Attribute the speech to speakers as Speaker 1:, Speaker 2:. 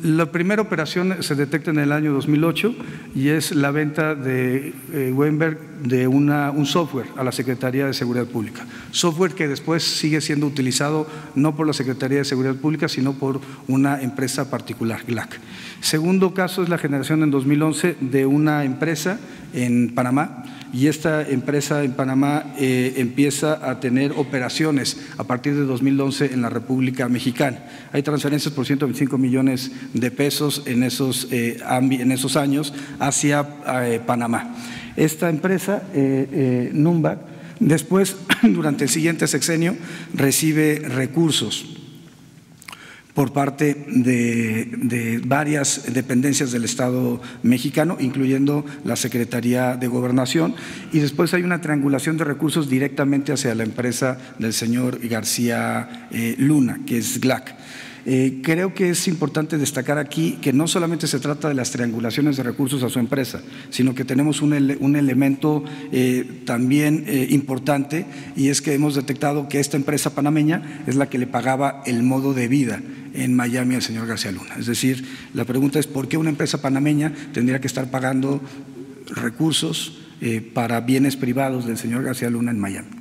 Speaker 1: la primera operación se detecta en el año 2008 y es la venta de Weinberg de un software a la Secretaría de Seguridad Pública. Software que después sigue siendo utilizado no por la Secretaría de Seguridad Pública, sino por una empresa particular, GLAC. Segundo caso es la generación en 2011 de una empresa en Panamá, y esta empresa en Panamá empieza a tener operaciones a partir de 2011 en la República Mexicana. Hay transferencias por 125 millones de pesos en esos años hacia Panamá. Esta empresa, Numbac, después, durante el siguiente sexenio, recibe recursos por parte de varias dependencias del Estado mexicano, incluyendo la Secretaría de Gobernación, y después hay una triangulación de recursos directamente hacia la empresa del señor García Luna, que es GLAC. Creo que es importante destacar aquí que no solamente se trata de las triangulaciones de recursos a su empresa, sino que tenemos un elemento también importante, y es que hemos detectado que esta empresa panameña es la que le pagaba el modo de vida en Miami al señor García Luna. Es decir, la pregunta es ¿por qué una empresa panameña tendría que estar pagando recursos para bienes privados del señor García Luna en Miami?